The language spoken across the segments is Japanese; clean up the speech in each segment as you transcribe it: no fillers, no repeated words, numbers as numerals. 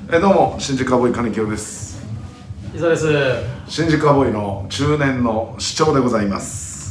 どうも新宿カウボーイ金城です。 伊沢です。 新宿カウボーイの中年の市長でございます。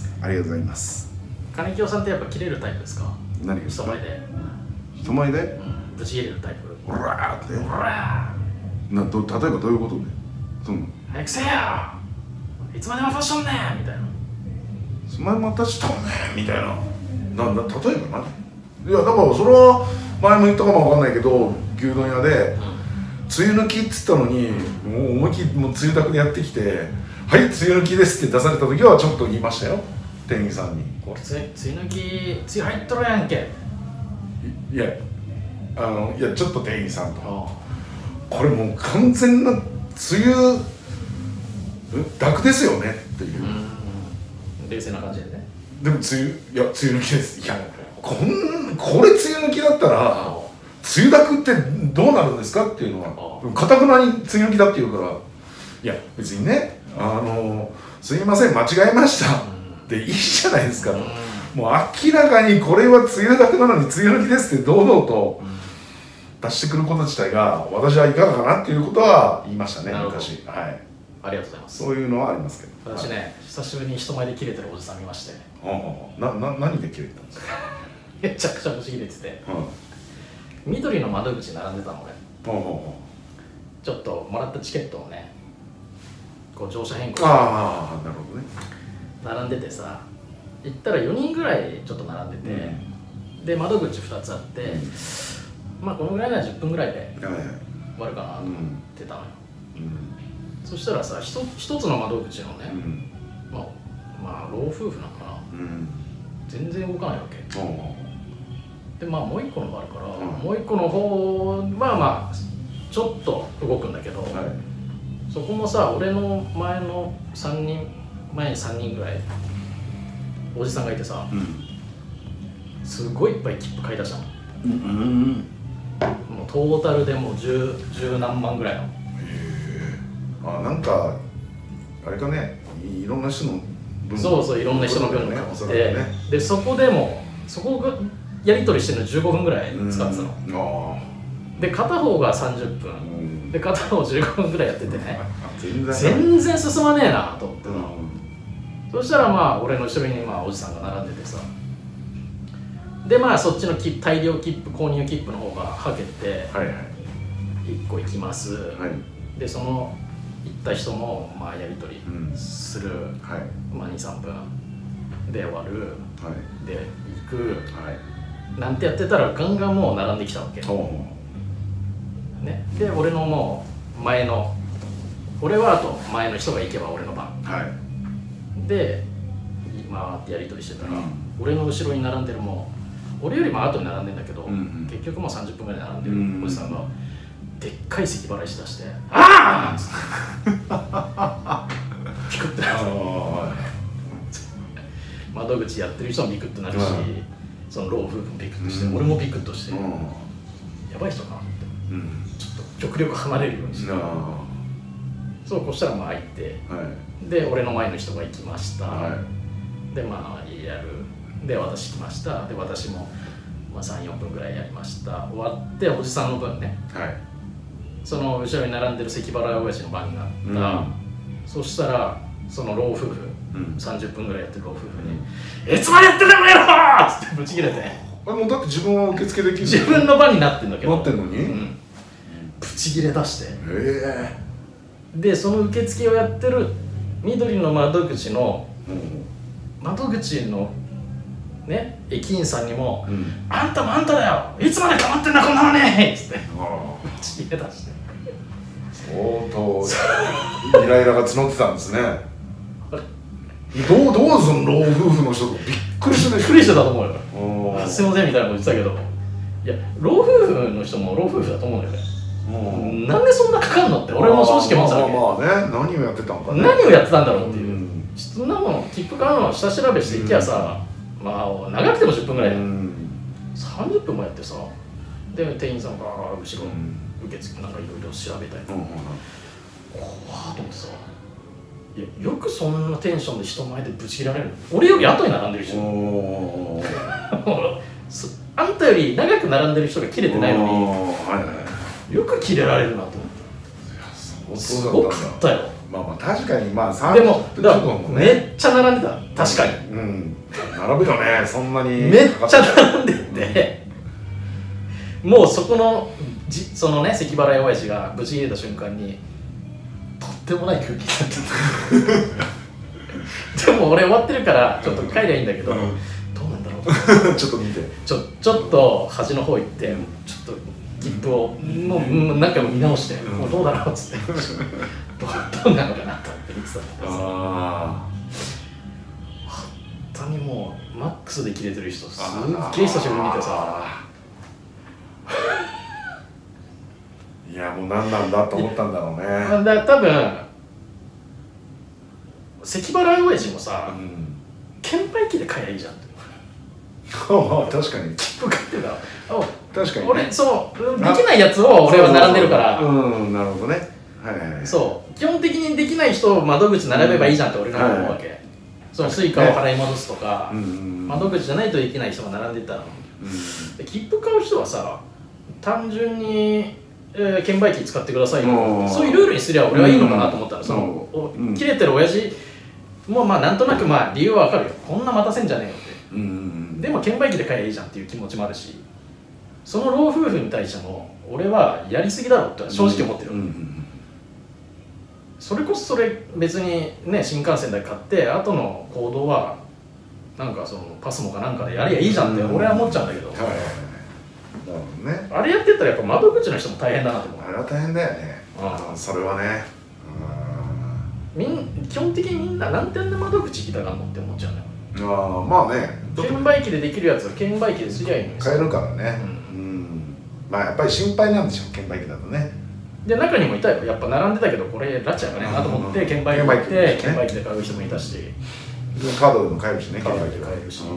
ありがとうございます。 金城さんってやっぱ切れるタイプですか？ 何ですか？ 人前で。 人前で？ ぶち切れるタイプ。 オラーって。 オラ例えばどういうことで？ 早くせえよ。いつまで待たしとんねんみたいな。 いつまで待たしとんねんみたいな。例えば何？いやだからそれは前も言ったかもわかんないけど、牛丼屋で。梅雨抜きっつったのに、もう思いっきりもう梅雨だくでやってきて「はい梅雨抜きです」って出された時はちょっと言いましたよ、店員さんに。 これ梅雨抜き、梅雨入っとるやんけ。 いやちょっと店員さんとこれもう完全な梅雨だくですよねっていう、 冷静な感じでね。 でも梅雨抜きです。いやこれ梅雨抜きだったら梅雨だくってどうなるんですかっていうのはかたくなに梅雨抜きだって言うから、いや別にねすいません間違えましたでいいじゃないですかと。もう明らかにこれは梅雨だくなのに梅雨抜きですって堂々と出してくること自体が私はいかがかなっていうことは言いましたね昔。はい、ありがとうございます。そういうのはありますけど、 私ね、久しぶりに人前で切れてるおじさん見まして、 何で切れてたんですか？ めちゃくちゃブチ切れてて、緑の窓口並んでたの俺。ちょっともらったチケットをね、こう乗車変更して、 なるほどね、 並んでてさ、行ったら4人ぐらいちょっと並んでて、で窓口2つあって、まあこのぐらいなら10分ぐらいで終わるかなと思ってたのよ。そしたらさ、一つの窓口のね、まあ老夫婦なのかな、全然動かないわけで、まあもう一個のがあるから、もう一個の方はまあちょっと動くんだけど、そこもさ、俺の前に3人ぐらいおじさんがいてさ、すごいいっぱい切符買い出したの。もうトータルでもう十何万ぐらいの。 なんかあれかね、いろんな人の分。 そういろんな人の分を買って、でそこがやり取りしてるの15分ぐらい使ってたの。で片方が30分で片方15分ぐらいやっててね、全然進まねえなと思ってそしたらまあ俺の後ろにおじさんが並んでてさ、でまあそっちの大量切符購入切符の方がはけて1個行きます、でその行った人もまあやり取りする、まあ 2,3 分で終わる、で行く、なんてやってたらガンガンもう並んできたわけ、ね、で俺のもう俺はあと前の人が行けば俺の番、で回ってやり取りしてたら、俺の後ろに並んでる俺よりも後に並んでんだけど、結局もう30分ぐらい並んでるおじさんがでっかい咳払いしだして「ああ!」ピクってなる。窓口やってる人もビクッとなるし、その老夫婦もビクッとして、俺もビクッとして、やばい人かなって、ちょっと極力離れるようにして、そうこうしたらまあ入って、で俺の前の人が行きました、でまあやる、で私来ました、で私も3、4分ぐらいやりました、終わっておじさんの分ね、その後ろに並んでる咳払い親父の番になった、そしたらその老夫婦、30分ぐらいやってる老夫婦に「いつまでやってんだこの野郎!」っつってブチ切れて、 もうだって自分は受付できる、 自分の番になってんだけど、 なってんのに、 ブチ切れ出して、でその受付をやってる緑の窓口のね、駅員さんにも「あんたもあんただよ、いつまで溜まってんだこんなのね!」っつってブチ切れ出して、 相当イライラが募ってたんですね。どうその老夫婦の人とびっくりしてたと思うよ。すいませんみたいなこと言ってたけど、いや老夫婦の人も老夫婦だと思うよね。なんでそんなかかんのって俺も正直思ってたわけ。 何をやってたんかね、 何をやってたんだろうっていう、そんなもん切符買うの下調べしていきゃさ、長くても10分ぐらいだよ、30分もやってさ、で店員さんが後ろ受付なんかいろいろ調べたりとか、怖ーと思ってさ、いやよくそんなテンションで人前でぶち切られる。俺より後に並んでる人あんたより長く並んでる人が切れてないのによくキレられるなと思って。すごかったよ。 まあまあ確かにまあでもめっちゃ並んでた。確かに並ぶよね。そんなにめっちゃ並んでて、もうそこのそのね咳払い親父が無事入れた瞬間にとってもない空気になってた。でも俺終わってるからちょっと帰りゃいいんだけど、どうなんだろうちょっと見てちょっと端の方行ってちょっと切符をもう何回も見直して、もうどうだろうっつってどうなのかなと思って見てたんだけどさ、本当にもうマックスで切れてる人すっげえ久しぶりに見てさ、 いやもう何なんだと思ったんだろうね。 だから多分咳払い親父もさ、券売機で買えばいいじゃんって。 確かに切符買ってた。 確かに、ね、 俺そうできないやつを俺は並んでるから。 なるほどね。 そう基本的にできない人を窓口並べばいいじゃんって俺が思うわけ。そのスイカを払い戻すとか、窓口じゃないとできない人が並んでたの。で切符買う人はさ、単純に券売機使ってくださいよ、そういうルールにすりゃ俺はいいのかなと思ったら、その切れてる親父もまあなんとなくまあ理由はわかるよ。こんな待たせんじゃねえよって。でも券売機で買えばいいじゃんっていう気持ちもあるし、その老夫婦に対しても俺はやりすぎだろうって正直思ってる。それこそそれ別にね新幹線で買って後の行動はなんかそのパスモかなんかでやりゃいいじゃんって俺は思っちゃうんだけど、あれやってったらやっぱ窓口の人も大変だなと思う。 あれは大変だよね。それはね。 基本的にみんななんであんな窓口行きたがんのって思っちゃうのよ。 まあね、 券売機でできるやつは券売機ですりゃいいのに買えるからね。まあやっぱり心配なんでしょう、券売機だとね。 で中にもいたよ、やっぱ並んでたけどこれラッチやかねなと思って券売機行って券売機で買う人もいたし、 カードでも買えるしね。 カードで買えるし、びっ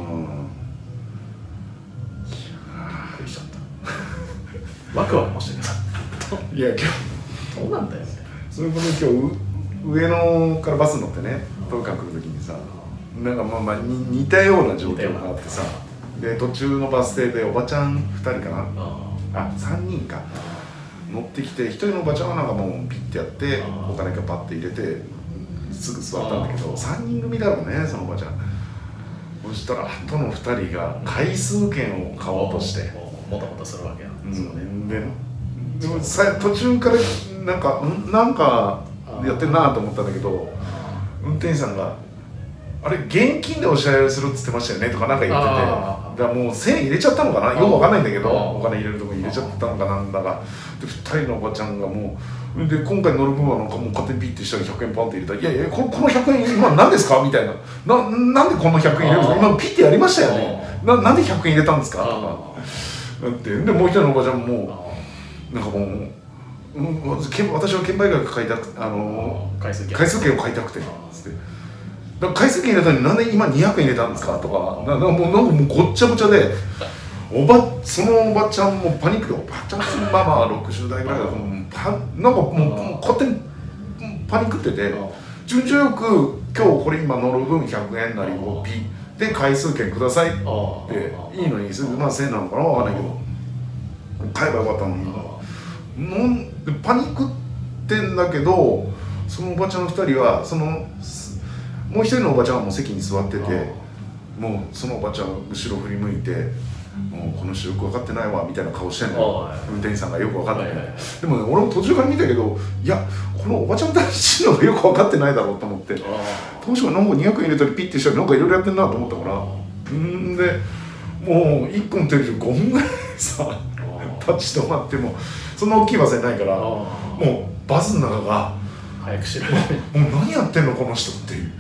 くりしちゃった。ワクワクもしてた。 いや今日どうなんだよみたいな。 それこそ今日上野からバス乗ってね、東海来る時にさ、なんかまあ似たような状況があってさ、で途中のバス停でおばちゃん2人かな、3人か乗ってきて、1人のおばちゃんはなんかもうピッてやってお金がパッて入れてすぐ座ったんだけど、3人組だろうねそのおばちゃん。そしたら後の2人が回数券を買おうとしてもたもたするわけや。 でも途中からなんかやってるなと思ったんだけど、運転手さんが「あれ現金でお支払いするっつってましたよね」とかなんか言ってて、だからもう1000円入れちゃったのかな、よくわかんないんだけど、お金入れるとこ入れちゃったのかなんだかで、2人のおばちゃんがもうで今回乗る分はなんかもう勝手にピッてしたら100円パンって入れたら「いやいやこの100円今何ですか?」みたいな「なんでこの100円入れるんですか、今ピッてやりましたよね、なんで100円入れたんですか?」とかってで、もう一人のおばちゃんもなんかもう私は券売機が買いたく回数券を買いたくてつって、だから回数券入れたのになんで今200円入れたんですかとか、なんかもうごっちゃごちゃで、そのおばちゃんもパニックで、おばちゃんまあまあ60代ぐらいだとなんかもう勝手にパニックってて、順序よく今日これ今乗る分100円なりをピで回数券くださいっていいのに、まあ1000円なのかなわかんないけど買えばよかったのに。パニックってんだけど、そのおばちゃんの2人はもう一人のおばちゃんはもう席に座ってて、もうそのおばちゃん後ろ振り向いて「もうこの人よく分かってないわ」みたいな顔してんの、運転手さんがよく分かってない。でもね、俺も途中から見たけど、いやこのおばちゃんたちのがよく分かってないだろうと思って、当初はなんか200円入れたりピッてしたりなんかいろいろやってんなと思ったから、でもう1分停留5分ぐらいさ立ち止まってもそんな大きいバスじゃないから、もうバスの中が早くしろもう何やってんのこの人っていう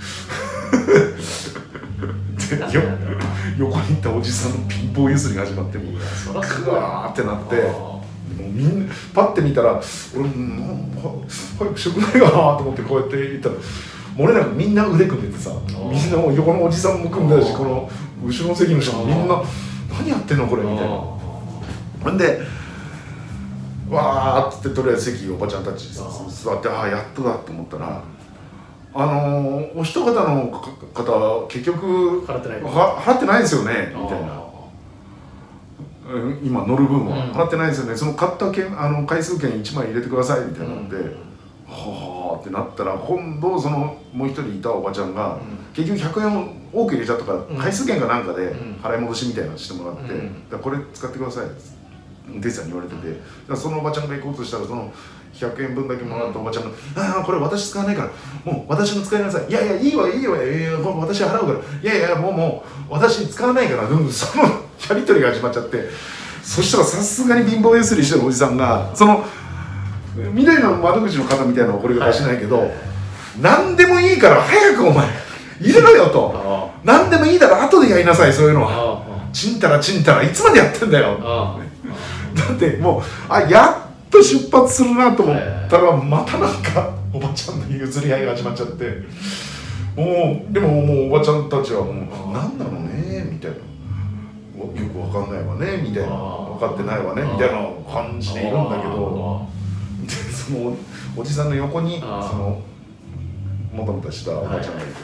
で横にいたおじさんのピンポンゆすりが始まって、もうグワーってなって、もうみんなパッて見たら俺早くしてくれないかなと思ってこうやって言ったら、漏れなくみんな腕組んでてさ、みんなも横のおじさんも組んでたし、この後ろの席の人もみんな何やってんのこれみたいな。ほんでわーってとりあえず席おばちゃんたち座って、ああやっとだと思ったら、お一方の方は結局払ってないですよねみたいな。 今乗る分は払ってないですよね、その買った回数券1枚入れてくださいみたいなので、はあってなったら、今度そのもう一人いたおばちゃんが、結局100円を多く入れちゃったから、回数券かなんかで払い戻しみたいなのしてもらって、だからこれ使ってくださいって運転手さんに言われてて、だからそのおばちゃんが行こうとしたら、その100円分だけもらったおばちゃんが「ああこれ私使わないからもう私の使いなさい」「いやいやいいわいいわ私払うからいやいやもう私使わないから」そのやり取りが始まっちゃって、そしたらさすがに貧乏ゆすりしてるおじさんが、その緑の窓口の方みたいなのはこれが出しないけど、何でもいいから早くお前入れろよと、何でもいいだろ後でやりなさい、そういうのはちんたらちんたらいつまでやってんだよだってもうやっと出発するなと思ったら、またなんかおばちゃんの譲り合いが始まっちゃって、でももうおばちゃんたちはもうなんだろうねみたいな、よくわかんないわねみたいな、分かってないわねみたいな感じでいるんだけど、でそのおじさんの横にそのもたもたしたおばちゃんがいて、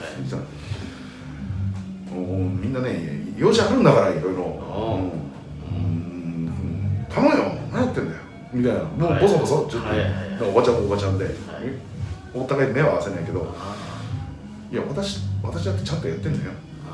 みんなね用事あるんだからいろいろ頼むよ何やってんだよみたいな、もうボソボソちょっとおばちゃんもおばちゃんでお互い目は合わせないけど、いや私だってちゃんとやってんだよ、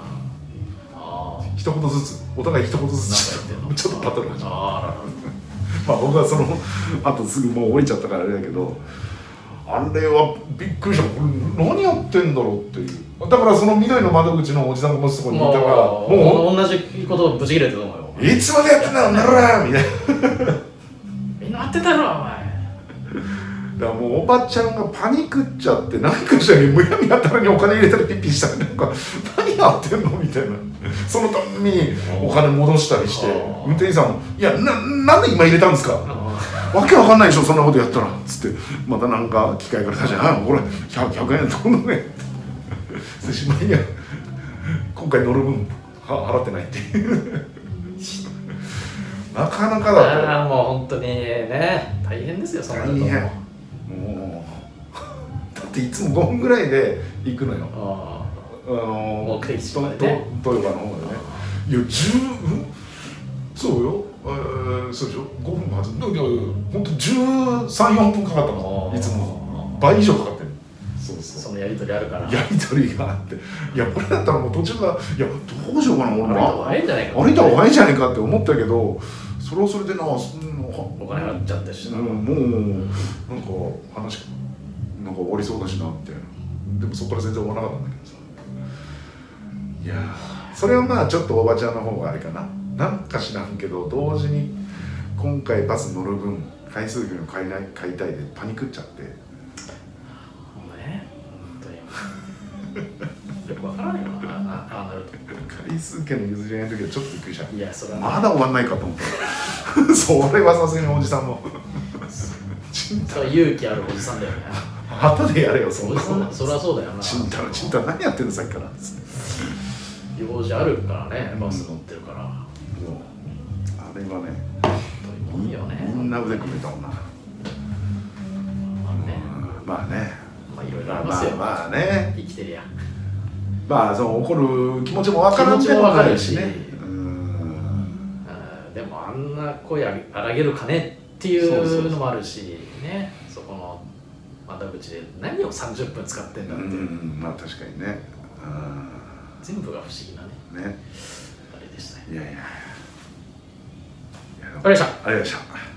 一言ずつお互い一言ずつちょっとバトルが始まる。まあ僕はそのあとすぐもう降りちゃったからあれだけど、あれはびっくりした、これ何やってんだろうっていう。だからその緑の窓口のおじさんがもうそこにいたから、 もう同じことをぶち切れてると思うよ。 いつまでやってんだよならみたいなみんなやってたよお前。 だからもうおばちゃんがパニクっちゃって、何かしたらむやみやたらにお金入れたりピッピしたり、なんか何やってんのみたいな、そのためにお金戻したりして、運転手さんも「いやなんで今入れたんですか?」わけわかんないでしょそんなことやったらっつって、またなんか機械から出して「あこれ100円とんのね」ってしまいには今回乗る分払ってないっていうなかなかだともう本当にね大変ですよ、そんなの。大変、 もうだっていつも5分ぐらいで行くのよ、 目的地までね、 豊川の方までね。いやそうよ、そうでしょ、5分もはず、ほんと13、4分かかったの、いつも倍以上かかってる。 そのやり取りあるから、 やり取りがあって、いやこれだったらもう途中からいやどうしようかな、俺も歩いた方がいいんじゃないか、 歩いた方がいいんじゃないかって思ったけど、それはそれでな、お金払っちゃったしな、 もうなんか話なんか終わりそうだしなみたいな。でもそこから全然終わらなかったんだけどさ、いやそれはまあちょっとおばちゃんの方があれかな、なんか知らんけど同時に今回バス乗る分回数券を買いたいでパニクっちゃって、 ね、本当によくわからないよな、ああなると。 回数券の譲り合いの時はちょっとびっくりした。 いやそれは、ね、 まだ終わんないかと思ったそれはさすがにおじさんもそれ勇気あるおじさんだよね。 後でやれよそんなの。 そりゃそうだよな。 ちんたら何やってんのさっきから。 用事あるからね、バス乗ってるから。あれはね、 いいよね。 みんな腕組めたもんな。まあね。 まあいろいろありますよ。 まあね。 生きてりゃ。 まあその怒る気持ちも分からんでもないしね。 でもあんな声荒げるかねっていうのもあるしね。そこの窓口で何を30分使ってんだって。 まあ確かにね。 全部が不思議なね。あれでしたね。 いやいや。 ありがとうございました。 ありがとうございました。